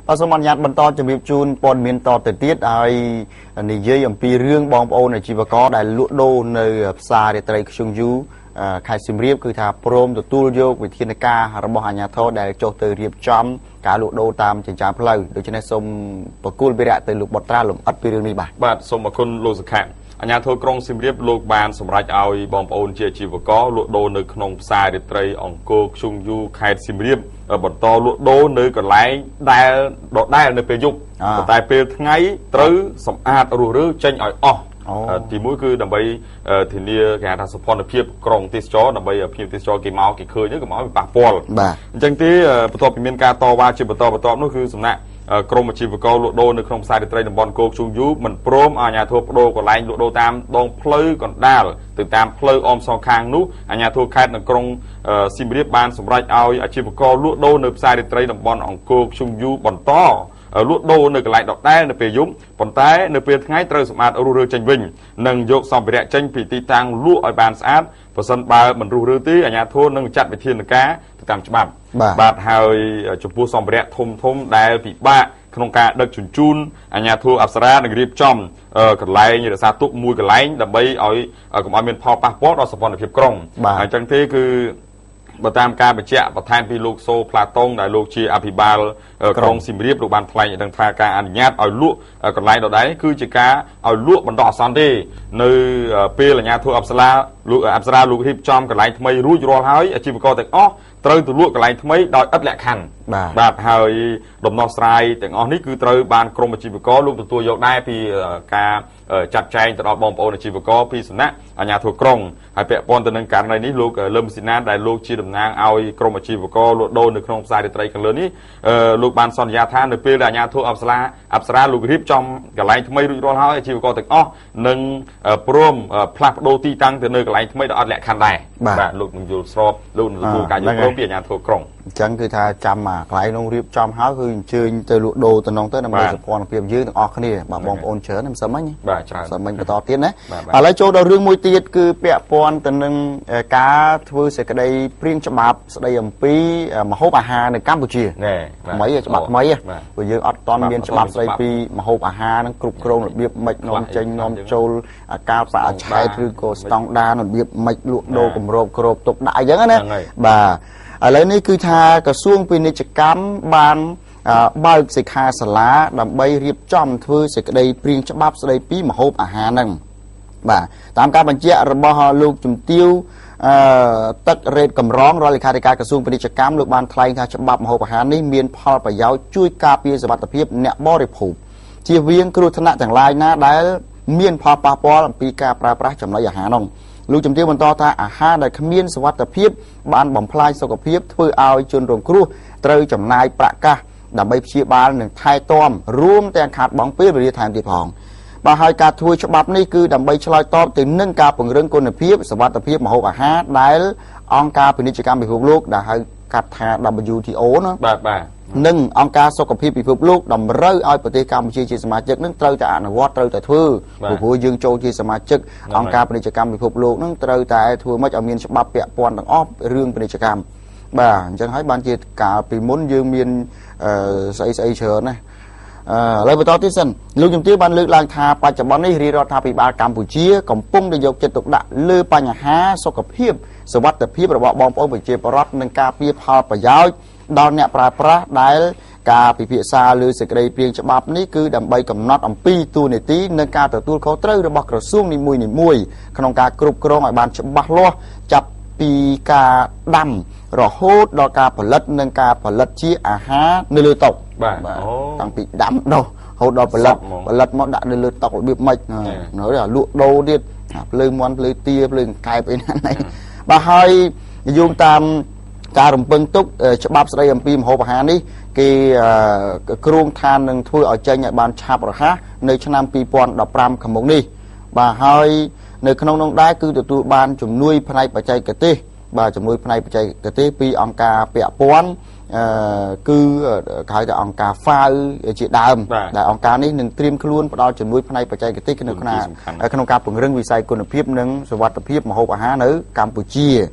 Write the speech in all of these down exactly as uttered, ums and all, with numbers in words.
សូមអនុញ្ញាតបន្តជំរាបជូនព័ត៌មានតទៅទៀតហើយនិយាយអំពីរឿងបងប្អូនអាជីវករដែលលក់ដូរនៅផ្សាររាត្រីខ្ជុងយូខេត្តសៀមរាបគឺថាព្រមទទួលយកវិធានការរបស់អាជ្ញាធរដែលចុះទៅរៀបចំការលក់ដូរតាមចិញ្ចើមផ្លូវដូច្នេះសូមបកគលវិរៈទៅលោកបុត្រាលំអិតពីរឿងនេះបាទបាទសូមអរគុណលោកសុខាអាជ្ញាធរក្រុងសៀមរាបលោកបានសម្រេចឲ្យបងប្អូនជាអាជីវករលក់ដូរនៅក្នុងផ្សាររាត្រីអង្គរខ្ជុងយូខេត្តសៀមរាបបន្តលក់ដូរនៅកន្លែងដែលដដែលនៅពេលយប់តែពេលថ្ងៃត្រូវសម្អាតរស់រើចេញឲ្យអស់ទីមួយគឺដើម្បីធានាគេហៅថាសុខភាពក្រុងទេសចរដើម្បីភ្ញៀវទេសចរគេមកគេឃើញកុំឲ្យប៉ះពាល់អញ្ចឹងទេបន្ទាប់ពីមានការតវ៉ាជាបន្តបន្ទាប់នោះគឺសំណាក់ក្រមអាជីវករលក់ដូរនៅក្នុងផ្សាររាត្រីតំបន់គោកជុងយូមិនព្រមអាជ្ញាធរបដូរកន្លែងលក់ដូរតាមដងផ្លូវកណ្ដាលទៅតាមផ្លូវអមសងខាងនោះអាជ្ញាធរខេត្តនៅក្រុងសៀមរាបបានសម្រេចឲ្យអាជីវករលក់ដូរនៅផ្សាររាត្រីតំបន់អង្គរជុងយូបន្តលក់ដូរនៅកន្លែងដដែលនៅពេលយប់ប៉ុន្តែនៅពេលថ្ងៃត្រូវសម្អាតរុះរើចេញវិញនិងយកសម្ភារៈចេញពីទីតាំងលក់ឲ្យបានស្អាតបើសិនបើមិនរុះរើទេអាជ្ញាធរនឹងចាត់វិធានការទៅតាមច្បាប់បាទហើយចំពោះសម្ភារៈធំធំដែលពិបាកក្នុងការដឹកជញ្ជូនអាជ្ញាធរអប្សរានឹងរៀបចំកន្លែងរក្សាទុកមួយកន្លែងដើម្បីឲ្យកុំឲ្យមានផលប៉ះពាល់ដល់សម្ព័ន្ធភាពក្រុងអញ្ចឹងទេគឺបើតាមការបញ្ជាក់បន្ថែមពីលោកសូផ្លាតុងដែលលោកជាអភិបាលក្រុងសៀមរាបលោកបានថ្លែងឲ្យដឹងថាការអនុញ្ញាតឲ្យលក់កន្លែងដដែលគឺជាការឲ្យលក់បន្តអាសន្នទេនៅពេលអាជ្ញាធរអប្សរាលោកអប្សរាលោករៀបចំកន្លែងថ្មីរួចរាល់ហើយអាជីវករទាំងអស់ត្រូវទៅលក់កន្លែងថ្មីដោយឥតលក្ខខណ្ឌបាទហើយដំណោះស្រាយទាំងអស់នេះគឺត្រូវបានក្រមអាជីវករលោកទទួលយកដែរពីការចាត់ចែងទៅដល់បងប្អូនអាជីវករពីសំណាក់អាជ្ញាធរក្រុងហើយពាក់ព័ន្ធទៅនឹងករណីនេះលោកលឹមស៊ីណាដែលលោកជាតំណាងឲ្យក្រមអាជីវករលក់ដូរនៅក្នុងផ្សាររាត្រីខាងលើនេះលោកបានសន្យាថានៅពេលដែលអាជ្ញាធរអប្សរាអប្សរាលោករៀបចំកន្លែងថ្មីរួចរាល់ហើយអាជីវករទាំងអស់នឹងព្រមផ្លាស់ប្ដូរទីតាំងទៅនៅកន្លែងថ្មីដោយអត់លក្ខខណ្ឌដែរបាទលោកនឹងយល់ស្របលោកនឹងទទួលការយល់ព្រមពីអាជ្ញាធរក្រុងអញ្ចឹងគឺថាចាំមកកន្លែងនោះរៀបចំហើយគឺអញ្ជើញទៅលក់ដូរទៅក្នុងទៅដើម្បីសុខភាពយើងទាំងអស់គ្នាបាទបងប្អូនច្រើនមិនសឹមហ្នឹងបាទច្រើនសឹមមិញបន្តទៀតណាឥឡូវចូលដល់រឿងមួយទៀតគឺពាក់ព័ន្ធទៅនឹងការធ្វើសេចក្តីព្រៀងច្បាប់ស្តីអំពីម្ហូបអាហារនៅកម្ពុជាថ្មីច្បាប់ថ្មីព្រោះយើងអត់ទាន់មានច្បាប់ស្តីពីម្ហូបអាហារនឹងគ្រប់គ្រងរបៀបម៉េចនាំចេញនាំចូលកាលបរិច្ឆេទឬក៏ស្តង់ដាររបៀបម៉េចលក់ដូរគម្របគ្របទុកដាក់អញ្ចឹងណាបាទឥឡូវនេះគឺថាក្រសួងពាណិជ្ជកម្មបានបើកសិក្ខាសាលាដើម្បីរៀបចំធ្វើសេចក្តីព្រៀងច្បាប់ស្តីពីម្ហូបអាហារហ្នឹងបាទតាមការបញ្ជាក់របស់លោកជំទាវអឺទឹករ៉េតកំរងរដ្ឋលេខាធិការក្រសួងពាណិជ្ជកម្មលោកបានថ្លែងថាច្បាប់ម្ហូបអាហារនេះមានផលប្រយោជន៍ជួយការពារសុវត្ថិភាពអ្នកបរិភោគជៀសវាងគ្រោះថ្នាក់ទាំងឡាយណាដែលមានផលប៉ះពាល់អំពីការប្រើប្រាស់ចំណីអាហារនោះលោកជំទាវបន្តថាអាហារដែលគ្មានសុវត្ថិភាពបានបំផ្លាញសុខភាពធ្វើឲ្យជនរងគ្រោះត្រូវចំណាយប្រាក់កាសដើម្បីព្យាបាលនិងថែទាំរួមទាំងខាតបង់ពេលវេលាថែមទៀតផងបាទហើយការធ្វើច្បាប់នេះគឺដើម្បីឆ្លើយតបទៅនឹងការពង្រឹងគុណភាពសុវត្ថិភាពម្ហូបអាហារដែលអង្គការពាណិជ្ជកម្មពិភពលោកដែលហៅកាត់ថា ដប៊្យូ ទី អូ ណាបាទបាទនិងអង្គការសុខភាពពិភពលោកតម្រូវឲ្យប្រទេសកម្ពុជាជាសមាជិកនឹងត្រូវតែអនុវត្តត្រូវតែធ្វើព្រោះយើងចូលជាសមាជិកអង្គការពាណិជ្ជកម្មពិភពលោកនឹងត្រូវតែធ្វើម៉េចឲ្យមានច្បាប់ពាក់ព័ន្ធទាំងអស់រឿងពាណិជ្ជកម្មបាទអញ្ចឹងហើយបានជាកាលពីមុនយើងមានស្អីស្អីច្រើនណាឥឡូវបន្តទៀតសិនលោកជំទាវបានលើកឡើងថាបច្ចុប្បន្ននេះរាជរដ្ឋាភិបាលកម្ពុជាកំពុងតែយកចិត្តទុកដាក់លើបញ្ហាសុខភាពសុវត្ថិភាពរបស់បងប្អូនប្រជាពលរដ្ឋនិងការពារផលប្រយោជន៍ដល់អ្នកប្រើប្រាស់ដែលការពិភាក្សាលើសេចក្តីព្រាងច្បាប់នេះគឺដើម្បីកំណត់អំពីទូនីតិនិងការទទួលខុសត្រូវរបស់ក្រសួងនីមួយៗក្នុងការគ្រប់គ្រងឲ្យបានច្បាស់លាស់ចាប់ពីការដាំរហូតដល់ការផលិតនិងការផលិតជាអាហារនៅលើតុបាទតាំងពីដាំដុះរហូតដល់ផលិតផលិតមកដាក់នៅលើតុរបៀបម៉េចនៅលក់ដូរទៀតភ្លើងមន់ភ្លើងទាភ្លើងកែបអីណានេះបាទហើយយោងតាមការរំពឹងទុកច្បាប់ស្តីអំពីម្ហូបអាហារនេះគេគ្រោងឋាននឹងធ្វើឲ្យចេញឲ្យបានឆាប់រហ័សនៅឆ្នាំពីរពាន់ដប់ប្រាំខាងមុខនេះបាទហើយនៅក្នុងនោះដែរគឺទទួលបានជំនួយផ្នែកបច្ចេកទេសបាទជំនួយផ្នែកបច្ចេកទេសពីអង្គការពាក់ព័ន្ធអឺគឺគេហៅថាអង្គការ ហ្វាវ ជាដើមដែលអង្គការនេះនឹងត្រៀមខ្លួនផ្ដល់ជំនួយផ្នែកបច្ចេកទេសក្នុងការក្នុងការពង្រឹងវិស័យគុណភាពនិងសុវត្ថិភាពម្ហូបអាហារនៅកម្ពុជា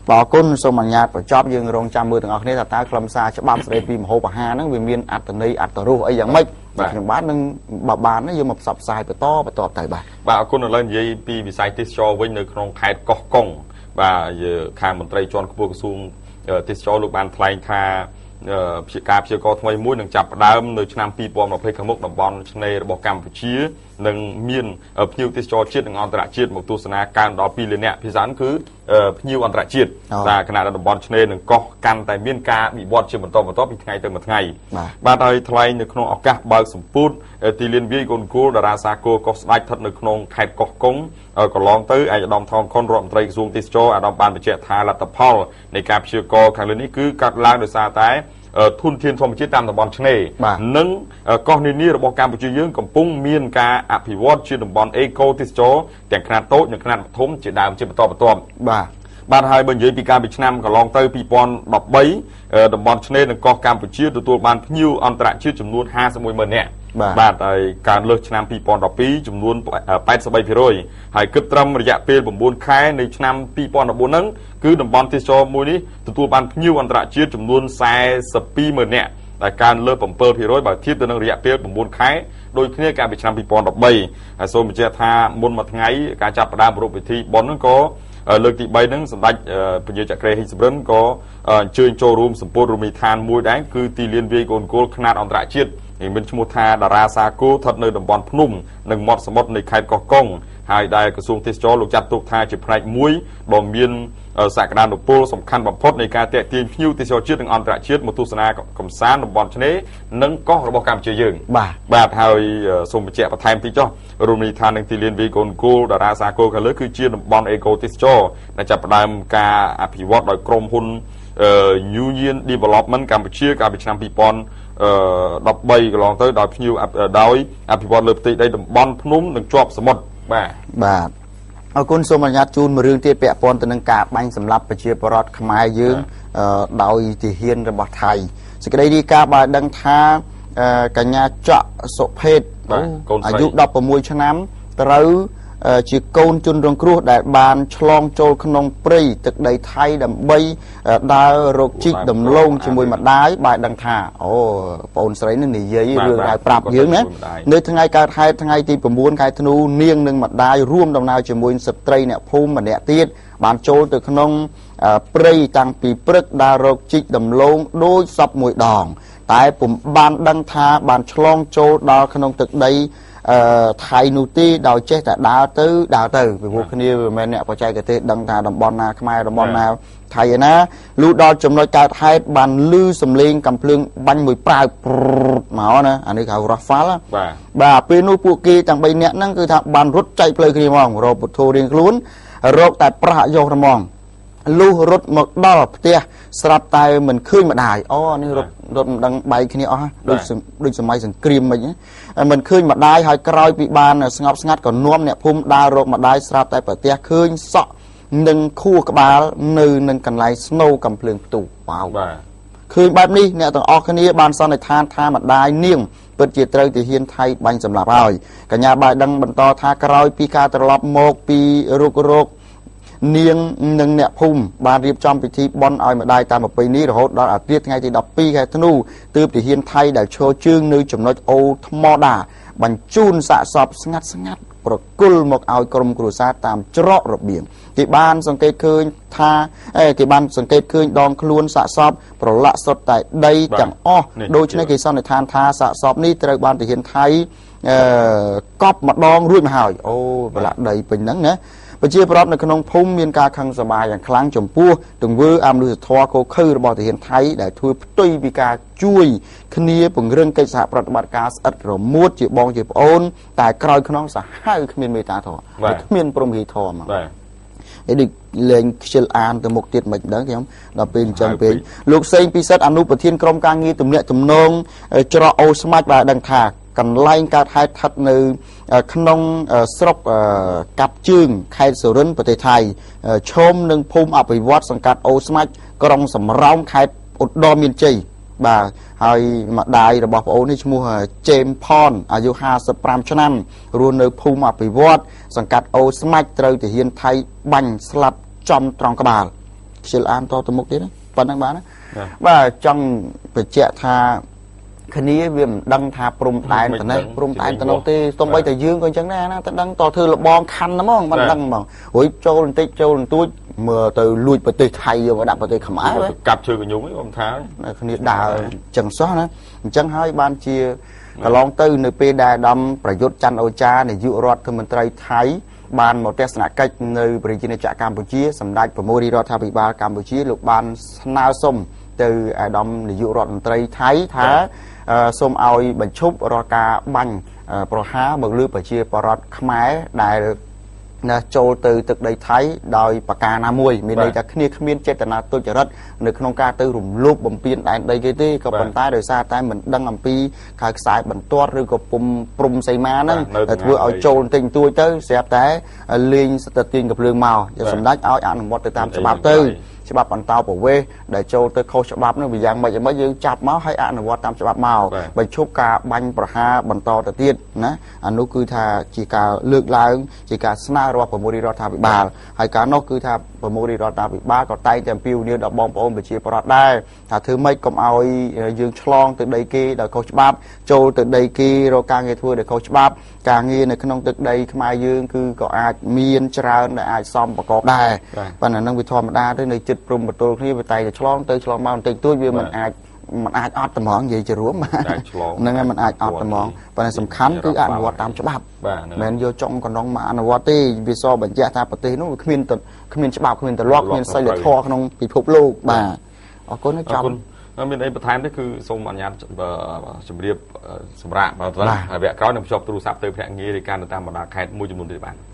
bảo côn sông bằng nhạt và chóp dương rong trăm mưa từng ngọc nên là ta làm sao cho bám sợi phim hộp và hà nó vì miền ạt từ đây ạt từ ru ấy dạng mấy những bát nâng bà bàn nó vô một sập xài và to và to tại bà bảo côn lên dây pi bị sai tít cho với nơi trong khai cọ cong và giờ khai một trai tròn của xuông tít cho lục bàn thay khai chị cạp chị có thay mũi nâng chập đám nơi năm pi bom một phê khám mốc đồng bòn này bỏ cam chia nâng miên ở nhiều tít cho chiết nâng on tρα chiết một tu sna can đó pi lên nè thì dán cứ nhiều on tρα chiết vàขณะđồng bòn này nâng co can tại miên ca bị bọt trên một to một to bị ngày từ một ngày ba đời thay nơi không ọc các bờ sủng phút thì liên vi con cô đà ra sa cô có đại thật nơi không khai cọ cống còn long tới ai đồng thong con rộm trai xuống tít cho ai đồng bàn bị chết thà là tập Paulในการเชื่อก็ครั้งนี้คือการล้างโดยซาแต่ทุนเทียนทอมจิตตามตะบอนชเน่นึ่งก้อนนี้ระบบการประจุยืงกับปุ้งเมียนกาอภิวัตชื่อตะบอนเอโกติสโจแต่ขนาดโต๊ะอย่างขนาดทุ่มจีดาวจีบต่อประตอมบ้าบ้านไทยบนยืนปีการปีนำกับลองเตอร์ปีปอนดอกใบตะบอนชเน่หนึ่งก้อนการประจุตัวตัวบ้านพิวอันตรายชื่อจำนวนห้าสมุยเมือเนี่ยบ้านไทยการเลือกนำปีปอนดอกปีจำนวนแปดสบายพิโรยหายกึศตรมระยะเปลี่ยนผมบุญแค่ในนำปีปอนดอกบุญนั้นคือตะบอนติสโจมวยนี้ตัวบ้านพิวอันตรายชื่อจำนวนแสสปีเมือเนี่ยแต่การเลือกผมเปิดพิโรยแบบที่ตัวนึงระยะเปลี่ยนผมบุญแค่โดยที่การไปนำปีปอนดอกใบโซนเจธาบุญมาทั้งไงการจับประดามรูปวิธีบอลนั้นก็เลือกที่ใบนั้นสำหรับปัญญาจากเรฮิสเบรนก็เชิญโจรูมสมบูรณ์มีทานมวยได้คือตีเลียนวีโกนโกลขนาดอันตรายชิดอย่างเป็นชมูทาดาราซาโก้ทัดในดับบอลพนุ่มหนึ่งมอดสมดในไข่กอกงหายได้กระทรวงเทศจอลูกจัดตุกทาจิพรายมวยบอมเบียนสากดานดอกโพสำคัญบัมพดในการเตะทีมพิวติโซชิดหนึ่งอันตรายชิดมุตุสนากรมสารดับบอลชนิดนั่งก็ระบบการเชื่อยืงบ่าแบบหายส่งไปแจกประทานที่จ้อรูมีทานหนึ่งตีเลียนวีโกนโกดาราซาโก้กันเลยคือเชียร์ดับบอลเอโกติโซในจับประดามการอภิวัตโดยกรมหุ่นยูเยียนดีเวล็อปเมนต์การไปเชียร์การไปนำปีปอนดับใบก็ลองtới đòi nhiều đòiอภิวัตเลือบตีได้บอลพนุ่มหนึ่งจอบสมดบ่าบ่าเอาคุณสมบัติจูนมาเรื่องที่เปียปอนตัวนึงกาบังสำหรับประเชียปรอดขมายยืงดาวที่เฮียนระบาดไทยสกัดดีกาบาดังท้ากัญญาเจาะโสเพศอายุดับประมวยชนะตรึจีโกนจุนรงครูได้บานฉลองโจลขนมปรีตึกใดไทยดำใบดาวโรคจิตดำลงจมวยมาได้บายดังท่าโอ้ปนใส่นั่นนี่ยัยเรื่องได้ปราบยืงนะในทั้งไงการไทยทั้งไงที่ประมวลไทยธนูเนียงหนึ่งมาได้ร่วมดำนาวจมวยสตรีเนี่ยภูมิมาเนี่ยตีดบานโจลตึกขนมปรีตังปีปรึกดาวโรคจิตดำลงโดยซับมวยดองแต่ผมบานดังท่าบานฉลองโจลดาวขนมตึกใดไทยนูตีดาวเจ๊แต่ดาวตื้อดาวตื้อไปพวกนี้แม่เนี่ยพอใจกันเตะดังทาดำบอลนาขมายดำบอลนาไทยนะลูกดาวจำนวนการไทยบันลื้อสำเร็จกำเพลิงบันมวยปลายหมานะอันนี้เขารักฟ้าละบ่าเป็นนูปูกีต่างใบเนี่ยนั่นคือทางบันรถใจเพลิงคีมองเราปุถุเรียงคลุ้นโรคแต่ประโยชน์มองลูกรถหมดดอกเตี้ยสลับตายเหมือนขึ้นมาได้อ๋อนี่รถรถดังใบแค่นี้อ๋อโดยโดยสมัยสังกรีมแบบนี้มันขึ้นมาได้หายกรอยปีบานสงบสงัดก่อนน่วมเนี่ยพุ่มดาวรถมาได้สลับตายเปิดเตี้ยขึ้นเสาะหนึ่งคู่กระบาลหนึ่งหนึ่งกันไลสโนว์กำเพลิงตู่ว้าวขึ้นแบบนี้เนี่ยต้องออกแค่นี้บานซ้อนในทานทามาได้เนียงเปิดจิตเตยที่เฮียนไทยบังสำหรับเรากัญญาใบดังบรรทอทากรอยปีกาตลบโมกปีรุกรุกเนียงหนึ่งเนี่ยพุ่มบานเรียบจอมพิธีบอลเอามาได้ตามแบบปีนี้เราดออาเรียกไงที่ดับปีแค่ธนูตืบที่เฮียนไทยได้โชว์ชื่อนึกจำนวนโอทมอดาบรรจุนสะสอบสงัดสงัดปรกุลหมกเอากรมกรุษาตามเจาะระเบียงที่บ้านสังเกตคืนทาเอ้ที่บ้านสังเกตคืนดองคล้วนสะสอบปรละสดแต่ได้จังอ้อโดยเฉพาะที่ซ่อนในทานทาสะสอบนี้ตระบานที่เฮียนไทยก๊อบมาดองรุ่ยมาหายโอ้เวลาใดเป็นนั้นนะประเชียปรอบในขนมพุ่มมีการคังสบายอย่างครั้งจมปูถึงเวอร์อามดูสะท้อโคคือระบอบที่เห็นไทยได้ช่วยตุยมีการช่วยคณีปุ่งเรื่องกิจสหปฏิบัติการอัดรมุดจีบองจีบโอนแต่กลอยขนมสะให้ขมิ้นเมตาทอขมิ้นปรมีทอมาไอ้ดิเลงเชลอานตัวหมกติดเหมือนเดิมครับเราเป็นจังเป็นลูกเซงพิเศษอนุปเทียนกรมการงีตุ่มเนี่ยตุ่มนงจรอโอสมัยบาดังถากกันไล่การไทยทัดในขนมสรบกับจึงไข่สุรินประเทศไทยชมหนึ่งภูมิอภิวัตสังกัดโอสมัยกรองสำรองไข่อุดรมินจีบ่าให้มาได้ระบบโอนี่ชมูเจมพอนอายุห้าสิบปรามชนันรวมในภูมิอภิวัตสังกัดโอสมัยเตยที่เฮียนไทยบังสลับจอมตรองกบาลសិលអានតទៅមុខទៀតប៉ុណ្ណឹងបានបាទចង់បញ្ជាក់ថាគ្នាវាមិនដឹងថាព្រំដែនទៅនេះព្រំដែនទៅនោះទេសូម្បីតែយើងក៏អញ្ចឹងដែរណាតែដឹងតធ្វើលបងខណ្ឌហ្មងមិនដឹងហ្មងរួយចូលបន្តិចចូលបន្ទួចមើលទៅលួចប្រទេសថៃយកមកដាក់ប្រទេសខ្មែរកាប់ជើងកញ្ញុងខ្ញុំថាគ្នាដើរអញ្ចឹងសោះណាអញ្ចឹងហើយបានជាកន្លងទៅនៅពេលដែលអាដាមប្រយុទ្ធច័ន្ទអូចានាយករដ្ឋមន្ត្រីថៃបានមកទស្សនកិច្ចនៅប្រជាជាតិកម្ពុជាសម្ដេចប្រមុខរដ្ឋាភិបាលកម្ពុជាលោកបានស្នើសុំទៅអាដាមនាយករដ្ឋមន្ត្រីថៃថាសូមឲ្យបញ្ឈប់រាល់ការបាញ់ប្រហារមកលើប្រជាពលរដ្ឋខ្មែរដែលណាចូលទៅទឹកដីថៃដោយប្រការណាមួយមានន័យថាគ្នាគ្មានចេតនាទុច្ចរិតនៅក្នុងការទៅរំលោភបំពានដែនដីគេទេក៏ប៉ុន្តែដោយសារតែមិនដឹងអំពីខែខ្សែបន្ទាត់ឬក៏ពុំព្រំសីមាហ្នឹងតែធ្វើឲ្យចូលបន្តិចបន្តួចទៅស្រាប់តែលេងស្ទើរទាញកំភ្លើងមកសម្ដេចឲ្យអនុវត្តទៅតាមច្បាប់ទៅច្បាប់បន្តប្រវេសដែលចូលទៅខុសច្បាប់នោះវាយ៉ាងម៉េចម៉េចយើងចាប់មកឲ្យអនុវត្តតាមច្បាប់មកបញ្ឈប់ការបាញ់ប្រហារបន្តទៅទៀតណាអានោះគឺថាជាការលើកឡើងជាការស្នើរបស់ប្រមុខរដ្ឋាភិបាលហើយការនោះគឺថាប្រមុខរដ្ឋាភិបាលក៏តែងតែអំពាវនាវដល់បងប្អូនប្រជាពលរដ្ឋដែរថាធ្វើម៉េចកុំឲ្យយើងឆ្លងទៅដីគេដោយខុសច្បាប់ចូលទៅដីគេរកការងារធ្វើដោយខុសច្បាប់ការងារនៅក្នុងទឹកដីខ្មែរយើងគឺក៏អាចមានច្រើនដែលអាចសមប្រកបដែរប៉ុន្តែនឹងវាធម្មតាទៅនៅចិត្តព្រំបទល់គ្នាវាតែឆ្លងទៅឆ្លងមកបន្តិចតួចវាមិនអាចมันអាចអត់ត្មងនិយាយជារួមហ្នឹងហើយมันអាចអត់ត្មងប៉ុន្តែសំខាន់គឺអនុវត្តតាមច្បាប់មិនមែនយកចុងកណ្ដុងមកអនុវត្តទេវាសបញ្ជាក់ថាប្រទេសនោះគ្មានគ្មានច្បាប់គ្មានទម្លាប់គ្មានសីលធម៌ក្នុងពិភពលោកបាទអរគុណចាំមានអីបន្ថែមទេគឺសូមអនុញ្ញាតជម្រាបសម្រាប់បើទៅហើយវគ្គក្រោយនឹងភ្ជាប់ទូរស័ព្ទទៅភ្នាក់ងាររាយការណ៍នៅតាមបណ្ដាខេត្តមួយចំនួនទៀតបាទ